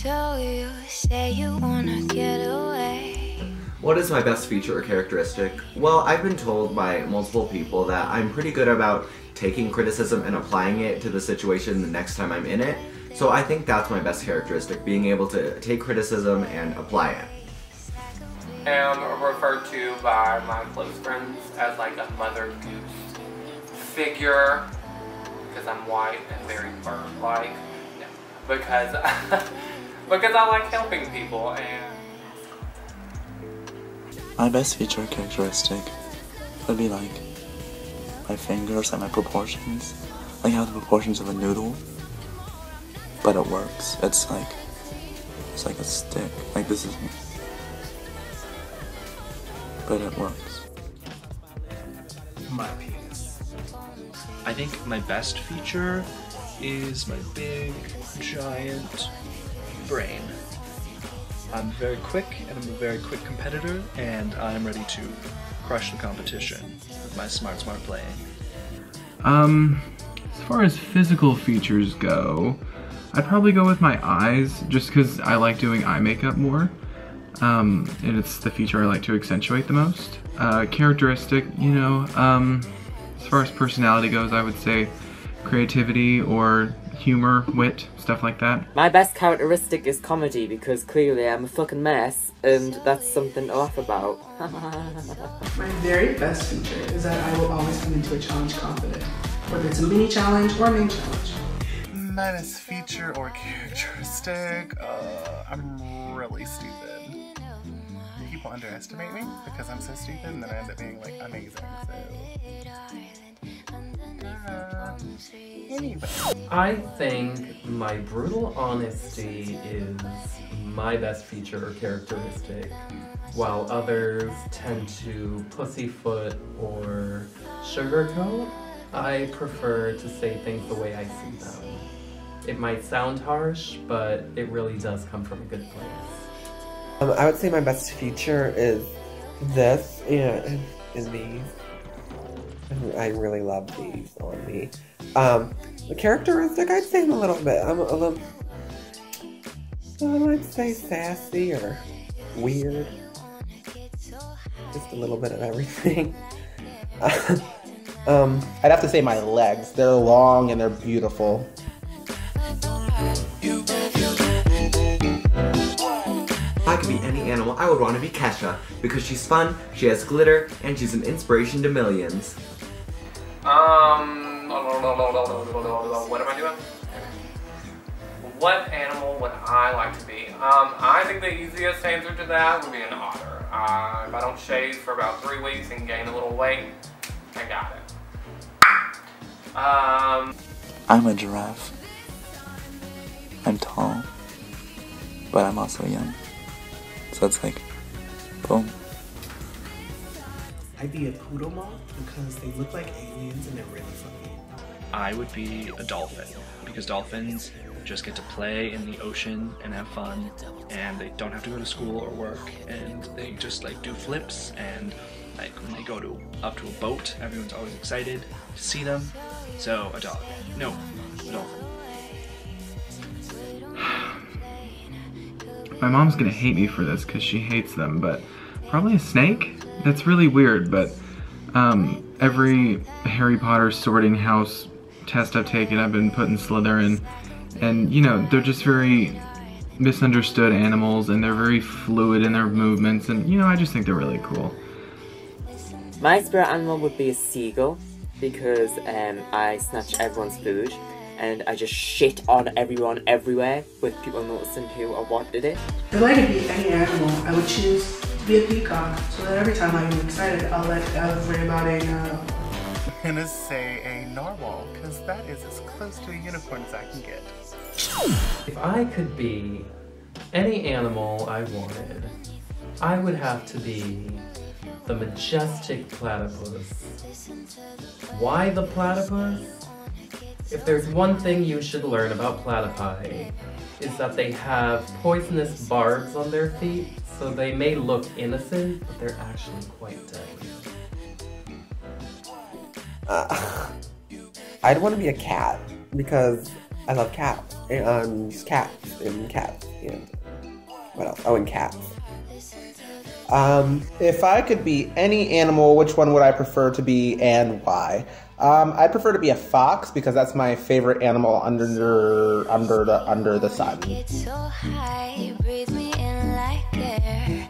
So you say you wanna get away. What is my best feature or characteristic? Well, I've been told by multiple people that I'm pretty good about taking criticism and applying it to the situation the next time I'm in it. So I think that's my best characteristic, being able to take criticism and apply it. I'm referred to by my close friends as like a Mother Goose figure because I'm white and very bird-like. No, because because I like helping people. And my best feature or characteristic would be like my fingers and my proportions. Like I have the proportions of a noodle, but it works. It's like a stick. Like this is me. But it works. My penis. I think my best feature is my big, giant brain. I'm very quick, and I'm a very quick competitor, and I'm ready to crush the competition with my smart playing. As far as physical features go, I'd probably go with my eyes, just because I like doing eye makeup more. And it's the feature I like to accentuate the most. Characteristic, as far as personality goes, I would say creativity or humor, wit, stuff like that. My best characteristic is comedy, because clearly I'm a fucking mess, and that's something to laugh about. My very best feature is that I will always come into a challenge confident, whether it's a mini challenge or a main challenge. My best feature or characteristic, I'm really stupid. People underestimate me because I'm so stupid, and then I end up being like amazing, so anyway. I think my brutal honesty is my best feature or characteristic, while others tend to pussyfoot or sugarcoat. I prefer to say things the way I see them. It might sound harsh, but it really does come from a good place. I would say my best feature is this, and these. I really love these on me. The characteristic, I'd say I'm I'd say sassy or weird. Just a little bit of everything. I'd have to say my legs. They're long and they're beautiful. If I could be any animal, I would want to be Kesha, because she's fun, she has glitter, and she's an inspiration to millions. What am I doing? What animal would I like to be? I think the easiest answer to that would be an otter. If I don't shave for about 3 weeks and gain a little weight, I got it. I'm a giraffe. I'm tall, but I'm also young. So it's like, boom. I'd be a poodle moth because they look like aliens and they're really funny. I would be a dolphin, because dolphins just get to play in the ocean and have fun, and they don't have to go to school or work, and they just like do flips, and like when they go up to a boat, everyone's always excited to see them. So a dog. No, a dolphin. My mom's gonna hate me for this because she hates them, but probably a snake? That's really weird, but every Harry Potter sorting house test I've taken, I've been put in Slytherin, and they're just very misunderstood animals, and they're very fluid in their movements, and I just think they're really cool. My spirit animal would be a seagull, because I snatch everyone's food, and I just shit on everyone everywhere, with people noticing who or what did it. If I could be any animal, I would choose to be a peacock, so that every time I'm excited, I'll worry about I'm gonna say a narwhal, because that is as close to a unicorn as I can get. If I could be any animal I wanted, I would have to be the majestic platypus. Why the platypus? If there's one thing you should learn about platypi, is that they have poisonous barbs on their feet, so they may look innocent, but they're actually quite deadly. I'd want to be a cat, because I love cats. And cats. And what else? Oh, and cats. If I could be any animal, which one would I prefer to be and why? I prefer to be a fox because that's my favorite animal under the sun. Get so high, breathe me in like air.